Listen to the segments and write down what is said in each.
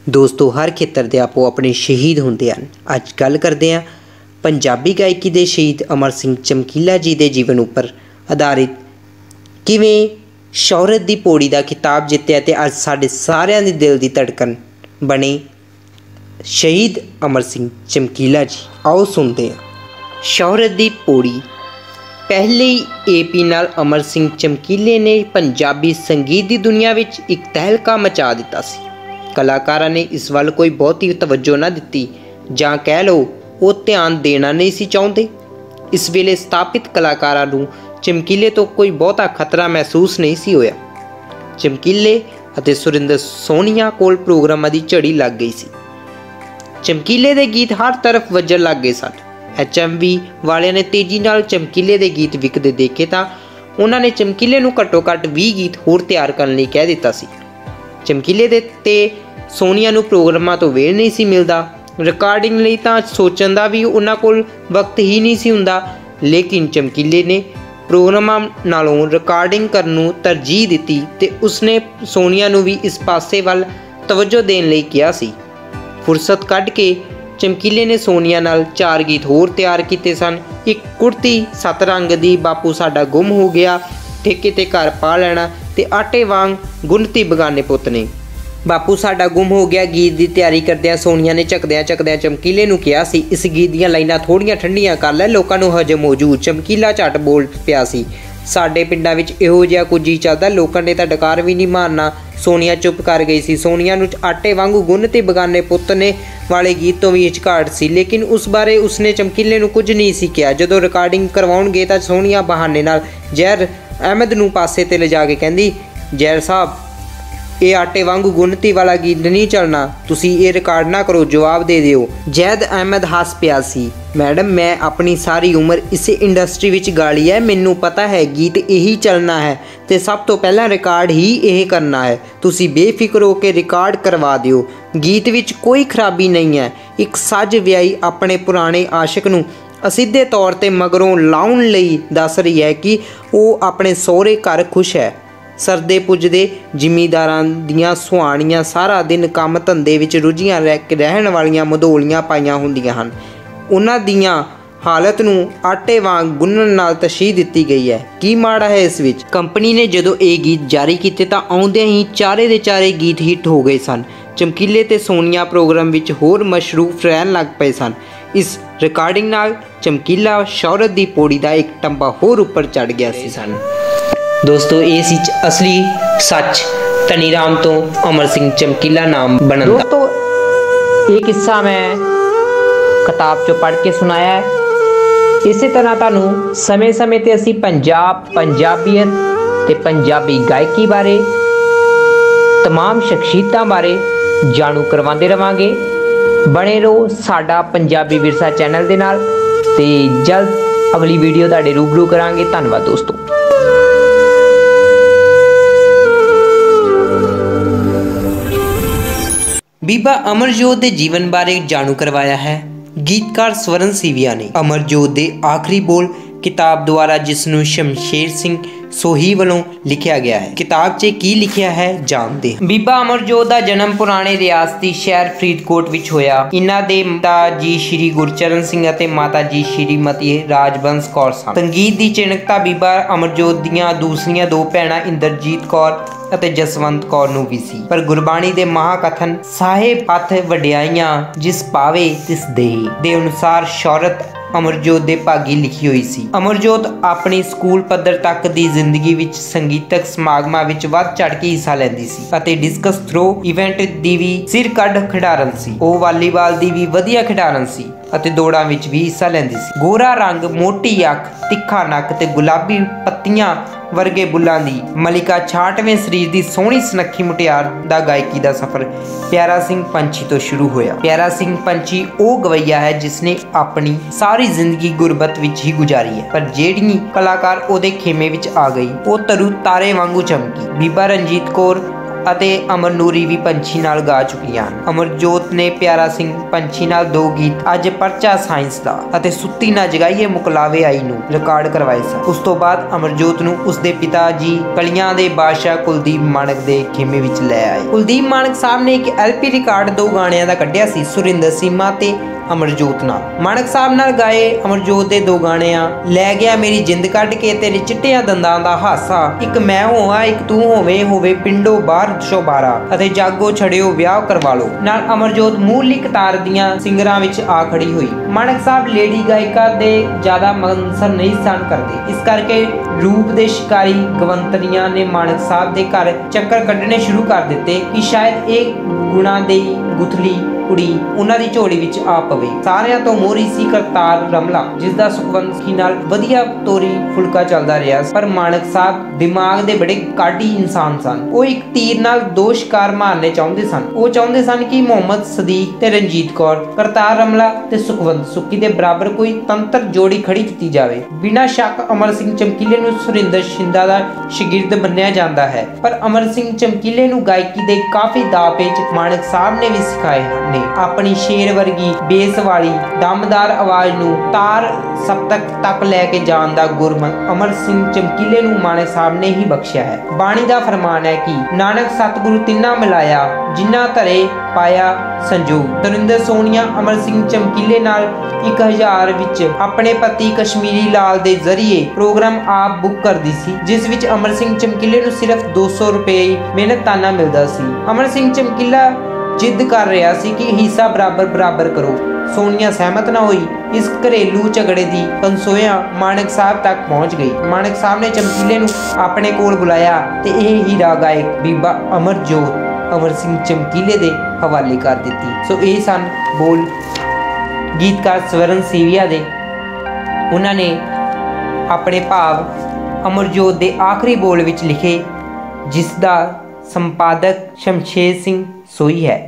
दोस्तों हर खेतर के आपो अपने शहीद होंदे हन। अज गल करते हैं पंजाबी गायकी के शहीद अमर सिंह चमकीला जी के जीवन उपर आधारित किवें शौहरत की पौड़ी का खिताब जितया ते अज साडे सारियां दी दिल की धड़कन बने शहीद अमर सिंह चमकीला जी। आओ सुनते हैं शौहरत की पौड़ी। पहले ही AP नाल अमर सिंह चमकीले ने पंजाबी संगीत की दुनिया में एक तहलका मचा दिता सी। कलाकारां ने इस वल कोई बहुती तवज्जो ना दिती जां कह लो वो ध्यान देना नहीं सी चाहुंदे। इस वेले स्थापित कलाकारां नूं चमकीले तो कोई बहुता खतरा महसूस नहीं सी होया। चमकीले अते सुरिंदर सोनीया कोल प्रोग्रामां दी झड़ी लग गई सी। चमकीले दे गीत हर तरफ वजन लग गए सन। HMV वालियां ने तेजी नाल चमकीले दे गीत विकदे देखे तां उन्हां ने चमकीले नूं घट्टो घट्ट 20 गीत होर तैयार करन लई कह दिता सी। चमकीले दे ते सोनीया नूं प्रोग्रामां तो वेल नहीं सी मिलदा। रिकॉर्डिंग लई तां सोचण दा भी उन्हां कोल वक्त ही नहीं सी हुंदा। लेकिन चमकीले ने प्रोग्रामां नालों रिकॉर्डिंग करन नूं तरजीह दित्ती ते उसने सोनीया नूं भी इस पासे वल तवज्जो देण लई किहा सी। फुरसत कढ के चमकीले ने सोनीया नाल 4 गीत होर तैयार किए सन। एक कुर्ती 7 रंग दी, बापू साडा गुम हो गया, ठेके ते घर पा लेना ते आटे वांग गुनती बगाने पुत ने। बापू साडा गुम हो गया गीत की तैयारी करदियां सोनीया ने झकदियां चमकीले नूं कहा सी इस गीत दीयां लाइनां थोड़ियां ठंडियां कर लै, लोकां नूं हजम हो जू। चमकीला झट बोल पिया सी साडे पिंडां विच इहो जिहा कुछ ही चलदा, लोकां ने तां डकार भी नहीं मारना। सोनीया चुप कर गई सी। सोनीया नूं आटे वांगू गुन ते बगाने पुत ने वाले गीत तो भी हिचकाहट सी, लेकिन उस बारे उसने चमकीले नूं कुछ नहीं सी कहा। जदों रिकॉर्डिंग करवाउण गए तां सोनीया बहाने नाल जहर अहमद नूं पासे ते लिजा के कहंदी जहर साहब ये आटे वांगू गुनती वाला गीत नहीं चलना, तुसी ये रिकॉर्ड ना करो, जवाब दे दिओ। जैद अहमद हस पिया सी मैडम मैं अपनी सारी उम्र इस इंडस्ट्री विच गाली है, मैनू पता है गीत यही चलना है ते सब तो पहला रिकॉर्ड ही यह करना है। तुसी बेफिक्र हो के रिकॉर्ड करवा दिओ, गीत विच कोई खराबी नहीं है। एक सज व्याई अपने पुराने आशिक नूं असिद्धे तौर ते मगरों लाउण लई दस रही है कि वो अपने सहुरे घर खुश है। सरदे पुजदे जिमीदारां दियां सुहाणियां सारा दिन काम धंधे विच रुझियां रहण वालियां मधोलियां पाईयां हुंदियां हन। उन्हां दियां हालत नूं आटे वांग गुन्नण नाल तशीह दित्ती गई है। की माड़ा है इस विच? कंपनी ने जदों ये गीत जारी कीते तां आउंदे ही चारे दे चारे गीत हिट हो गए सन। चमकीले ते सोनीया प्रोग्राम विच होर मशरूफ रहण लग पए सन। इस रिकॉर्डिंग नाल चमकीला शौहरत दी पौड़ी दा एक टंबा होर उपर चढ़ गया सी सन। दोस्तों ये सी असली सच धनी राम तो अमर सिंह चमकीला नाम बनन दा। दोस्तों ये किस्सा मैं किताब चो पढ़ के सुनाया है। इस तरह तुहानूं समय समय ते असीं पंजाब पंजाबीयत ते पंजाबी गायकी बारे तमाम शख्सियतां बारे जाणू करवाते रवांगे। बने रहो साडा पंजाबी विरसा चैनल दे नाल ते जल्द अगली वीडियो तुहाडे रूबरू करांगे। धन्नवाद दोस्तों। बीबा अमरजोत के जीवन बारे जाणू करवाया है गीतकार स्वरण सीविया ने। अमरजोत के आखिरी बोल किताब द्वारा जिसनों शमशेर सिंह सोही वालों लिखा गया है। किताब च की लिखिया है जानते हैं। बीबा अमरजोत का जन्म पुराने रियासती शहर फरीदकोट विच होया। इन्हां दे पिता जी श्री गुरचरण सिंह अते माता जी श्रीमती राजबंस कौर सन। संगीत की चिणकता बीबा अमरजोत दीयां दूसरियां 2 भैणां इंद्रजीत कौर ਅਤੇ ਜਸਵੰਤ ਕੌਰ ਨੂੰ ਵੀ ਸੀ। ਪਰ ਗੁਰਬਾਣੀ ਦੇ ਮਹਾਕਥਨ ਸਾਹਿਬ ਹੱਥ ਵਡਿਆਈਆਂ ਜਿਸ ਪਾਵੇ ਤਿਸ ਦੇਹੀ ਦੇ ਅਨੁਸਾਰ ਸ਼ੌਹਰਤ ਅਮਰਜੋਤ ਦੇ ਭਾਗੀ ਲਿਖੀ ਹੋਈ ਸੀ। ਅਮਰਜੋਤ ਆਪਣੀ ਸਕੂਲ ਪੱਧਰ ਤੱਕ ਦੀ ਜ਼ਿੰਦਗੀ ਵਿੱਚ ਸੰਗੀਤਕ ਸਮਾਗਮਾਂ ਵਿੱਚ ਵੱਧ ਚੜ੍ਹ ਕੇ ਹਿੱਸਾ ਲੈਂਦੀ ਸੀ ਅਤੇ ਡਿਸਕਸ ਥਰੋ ਇਵੈਂਟ ਦੀ ਵੀ ਸਿਰ ਕੱਢ ਖਿਡਾਰਨ ਸੀ। ਉਹ ਵਾਲੀਬਾਲ ਦੀ ਵੀ ਵਧੀਆ ਖਿਡਾਰਨ ਸੀ ਅਤੇ ਦੌੜਾਂ ਵਿੱਚ ਵੀ ਹਿੱਸਾ ਲੈਂਦੀ ਸੀ। ਗੋਰਾ ਰੰਗ, ਮੋਟੀ ਅੱਖ, ਤਿੱਖਾ ਨੱਕ ਤੇ ਗੁਲਾਬੀ ਪੱਤੀਆਂ वर्गे बुल्लां दी मलिका 66वें शरीर की सोहनी सुनक्खी मुटियार दा गायकी का सफर प्यारा सिंह पंछी तो शुरू होया। प्यारा सिंह पंछी वो गवैया है जिसने अपनी सारी जिंदगी गुरबत विच ही गुजारी है, पर जेड़ी कलाकार ओदे खेमे विच आ गई वो तरु तारे वांगू चमकी। बीबा रंजीत कौर ਅਤੇ ਅਮਰ ਨੂਰੀ ਵੀ ਪੰਛੀ ਨਾਲ ਗਾ ਚੁੱਕੀਆਂ ਹਨ। ਅਮਰਜੋਤ ਨੇ ਪਿਆਰਾ ਸਿੰਘ ਪੰਛੀ ਨਾਲ 2 ਗੀਤ ਅੱਜ ਪਰਚਾ ਸਾਇੰਸ ਦਾ ਅਤੇ ਸੁੱਤੀ ਨਾ ਜਗਾਈਏ ਮੁਕਲਾਵੇ ਆਈ ਨੂੰ ਰਿਕਾਰਡ ਕਰਵਾਏ ਸਨ। ਉਸ ਤੋਂ ਬਾਅਦ ਅਮਰਜੋਤ ਨੂੰ ਉਸਦੇ ਪਿਤਾ ਜੀ ਕਲੀਆਂ ਦੇ ਬਾਦਸ਼ਾਹ ਕੁਲਦੀਪ ਮਾਣਕ ਦੇ ਖੇਮੇ ਵਿੱਚ ਲੈ ਆਏ। ਕੁਲਦੀਪ ਮਾਣਕ ਸਾਹਿਬ ਨੇ ਇੱਕ LP ਰਿਕਾਰਡ 2 ਗਾਣਿਆਂ ਦਾ ਕੱਢਿਆ ਸੀ, ਸੁਰਿੰਦਰ ਸੀਮਾ ਤੇ ਅਮਰਜੋਤ ਨਾਲ। ਮਾਣਕ ਸਾਹਿਬ ਨਾਲ ਗਾਏ ਅਮਰਜੋਤ ਦੇ 2 ਗਾਣਿਆਂ ਲੈ ਗਿਆ ਮੇਰੀ ਜਿੰਦ ਕੱਢ ਕੇ, ਤੇਰੇ ਚਿੱਟਿਆਂ ਦੰਦਾਂ ਦਾ ਹਾਸਾ, ਇੱਕ ਮੈਂ ਹੋਵਾਂ ਇੱਕ ਤੂੰ ਹੋਵੇ ਪਿੰਡੋਂ ਬਾਹਰ ਸ਼ੋਬਾਰਾ ਅਤੇ ਜਾਗੋ ਛੜਿਓ ਵਿਆਹ ਕਰਵਾ ਲੋ ਨਾਲ ਅਮਰਜੋਤ ਮੂਲੀ ਕਤਾਰ ਦੀਆਂ ਸਿੰਗਰਾਂ ਵਿੱਚ ਆ ਖੜੀ ਹੋਈ। ਮਾਣਕ ਸਾਹਿਬ ਲੇਡੀ ਗਾਇਕਾ ਦੇ ਜ਼ਿਆਦਾ ਮਨਸਰ ਨਹੀਂ ਸਨ ਕਰਦੇ, ਇਸ ਕਰਕੇ ਰੂਪ ਦੇ ਸ਼ਿਕਾਰੀ ਗਵੰਤਰੀਆਂ ਨੇ ਮਾਣਕ ਸਾਹਿਬ ਦੇ ਘਰ ਚੱਕਰ ਕੱਢਣੇ ਸ਼ੁਰੂ ਕਰ ਦਿੱਤੇ ਕਿ ਸ਼ਾਇਦ ਇਹ ਗੁਣਾ ਦੀ ਗੁਥਲੀ ਕੁੜੀ ਉਹਨਾਂ ਦੀ ਝੋਲੀ ਵਿੱਚ ਆ ਪਵੇ। ਸਾਰਿਆਂ ਤੋਂ ਮੋਹਰੀ ਸੀ ਕਰਤਾਰ ਰਮਲਾ, ਜਿਸ ਦਾ ਸੁਖਵੰਤ ਨਾਲ ਵਧੀਆ ਤੋਰੀ ਫੁਲਕਾ ਚੱਲਦਾ ਰਿਹਾ, ਪਰ ਮਾਣਕ ਸਾਹਿਬ ਦਿਮਾਗ ਦੇ ਬੜੇ ਕਾਢੀ ਇਨਸਾਨ ਸਨ। ਉਹ ਇੱਕ ਤੀਰ ਨਾਲ 2 ਸ਼ਿਕਾਰ ਮਾਰਨੇ ਚਾਹੁੰਦੇ ਸਨ। ਉਹ ਚਾਹੁੰਦੇ ਸਨ ਕਿ ਮੁਹੰਮਦ ਸਦੀਕ ਤੇ ਰਣਜੀਤ ਕੌਰ, ਕਰਤਾਰ ਰਮਲਾ ਤੇ ਸੁਖਵੰਤ ਸੁੱਕੀ ਦੇ ਬਰਾਬਰ ਕੋਈ ਤੰਤਰ ਜੋੜੀ ਖੜੀ ਕੀਤੀ ਜਾਵੇ। ਬਿਨਾਂ ਸ਼ੱਕ ਅਮਰ ਸਿੰਘ ਚਮਕੀਲੇ ਨੂੰ ਸੁਰਿੰਦਰ ਸ਼ਿੰਦਾ ਦਾ ਸ਼ਾਗਿਰਦ ਮੰਨਿਆ ਜਾਂਦਾ ਹੈ, ਪਰ ਅਮਰ ਸਿੰਘ ਚਮਕੀਲੇ ਨੂੰ ਗਾਇਕੀ ਦੇ ਕਾਫੀ ਦਾਅ ਪੇਚ ਮਾਣਕ ਸਾਹਿਬ ਨੇ ਵੀ ਸਿਖਾਏ ਨੇ। ਆਪਣੀ ਸ਼ੇਰ ਵਰਗੀ ਬੇਸ ਵਾਲੀ ਦਮਦਾਰ ਆਵਾਜ਼ ਨੂੰ ਤਾਰ ਸਪਤਕ ਤੱਕ ਲੈ ਕੇ ਜਾਣ ਦਾ ਗੁਰਮਤ ਅਮਰ ਸਿੰਘ ਚਮਕੀਲੇ ਨੂੰ ਮਾਣਕ ਸਾਹਿਬ ਨੇ ਹੀ ਬਖਸ਼ਿਆ ਹੈ। ਬਾਣੀ ਦਾ ਫਰਮਾਨ ਹੈ ਕਿ ਨਾਨਕ ਸਤਿਗੁਰੂ ਤਿੰਨਾ ਮਿਲਾਇਆ, ਜਿਨ੍ਹਾਂ ਧਰੇ ਪਾਇਆ ਸੰਜੋਗ। ਦਰਿੰਦਰ ਸੋਨੀਆ ਅਮਰ ਸਿੰਘ ਚਮਕੀਲੇ ਨਾਲ 1000 ਵਿੱਚ ਆਪਣੇ ਪਤੀ ਕਸ਼ਮੀਰੀ ਲਾਲ ਦੇ ਜ਼ਰੀਏ ਪ੍ਰੋਗਰਾਮ ਆਪ ਬੁੱਕ ਕਰਦੀ ਸੀ, ਜਿਸ ਵਿੱਚ ਅਮਰ ਸਿੰਘ ਚਮਕੀਲੇ ਨੂੰ ਸਿਰਫ 200 ਰੁਪਏ ਮਿਹਨਤਾਨਾ ਮਿਲਦਾ ਸੀ। ਅਮਰ ਸਿੰਘ ਚਮਕੀਲਾ ਜਿੱਦ ਕਰ ਰਿਹਾ ਸੀ ਕਿ ਹਿੱਸਾ ਬਰਾਬਰ ਕਰੋ। ਸੋਨੀਆ ਸਹਿਮਤ ਨਾ ਹੋਈ। ਇਸ ਘਰੇਲੂ ਝਗੜੇ ਦੀ ਕੰਸੋਇਆ ਮਾਣਕ ਸਾਹਿਬ ਤੱਕ ਪਹੁੰਚ ਗਈ। ਮਾਣਕ ਸਾਹਿਬ ਨੇ ਚਮਕੀਲੇ ਨੂੰ ਆਪਣੇ ਕੋਲ ਬੁਲਾਇਆ ਤੇ ਇਹ ਹੀਰਾ ਗਾਇਕ ਬੀਬਾ ਅਮਰਜੋਤ ਅਮਰ ਸਿੰਘ ਚਮਕੀਲੇ ਦੇ ਹਵਾਲੇ ਕਰ ਦਿੱਤੀ। ਸੋ ਇਹ ਸਨ ਬੋਲ ਗੀਤਕਾਰ ਸਵਰਨ ਸੀਵੀਆ ਦੇ। ਉਹਨਾਂ ਨੇ ਆਪਣੇ ਭਾਵ ਅਮਰਜੋਤ ਦੇ ਆਖਰੀ ਬੋਲ ਵਿੱਚ ਲਿਖੇ, ਜਿਸ ਦਾ ਸੰਪਾਦਕ ਸ਼ਮਸ਼ੇਰ ਸਿੰਘ ਸੋਈ ਹੈ।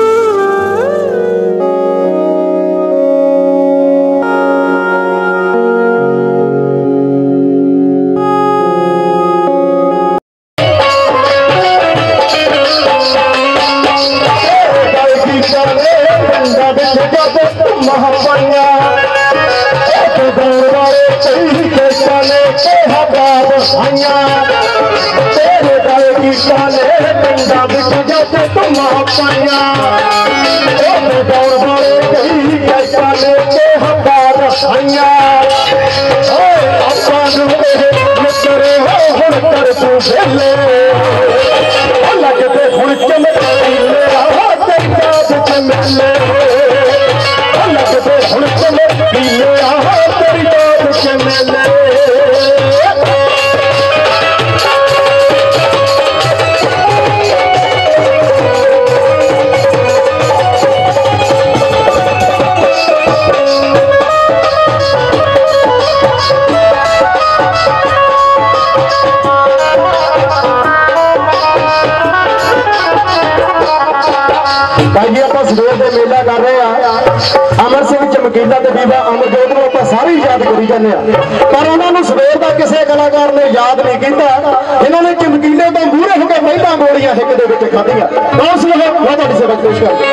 मेला कर रहे हैं अमर सिंह चमकीला ते बीबा अमरजोत को आप सारे याद करी जाने, पर उन्होंने सवेर का किसी कलाकार ने याद नहीं किया। इन्होंने चमकीले तो मूहरे होकर पहला गोलियां हिक दे विच खाधियां। बहुत बहुत मैं तुहाडी सेवा पेश करदा।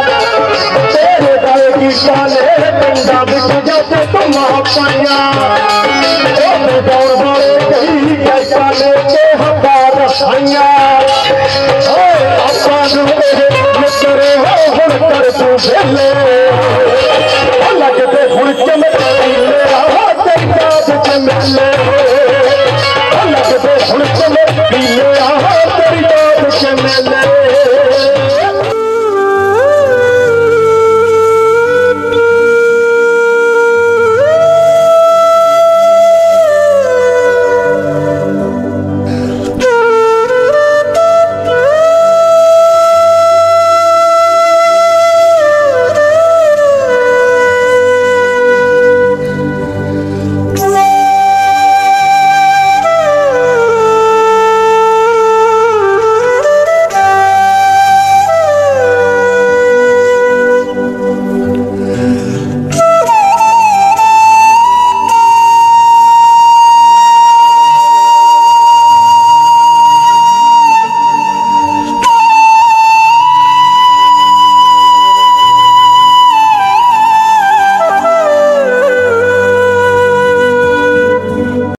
तेरे दाए की शाले पिंडा बिच जब तुम पाइया